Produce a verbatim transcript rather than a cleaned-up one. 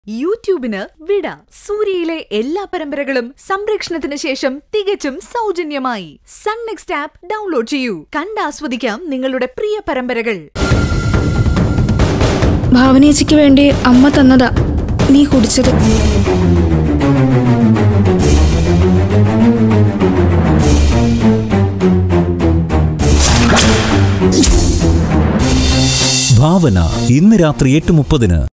യൂട്യൂബിന് വിട. സൂര്യയിലെ എല്ലാ പരമ്പരകളും സംരക്ഷണത്തിന് ശേഷം തികച്ചും സൗജന്യമായി സൺ നെക്സ്റ്റ് ആപ്പ് ഡൗൺലോഡ് ചെയ്യൂ. കണ്ടാസ്വദിക്കാം നിങ്ങളുടെ പ്രിയ പരമ്പരകൾ. ഭാവനേച്ചിക്ക് വേണ്ടി അമ്മ തന്നതാ നീ കുടിച്ചത്. ഭാവന ഇന്ന് രാത്രി എട്ട് മുപ്പതിന്.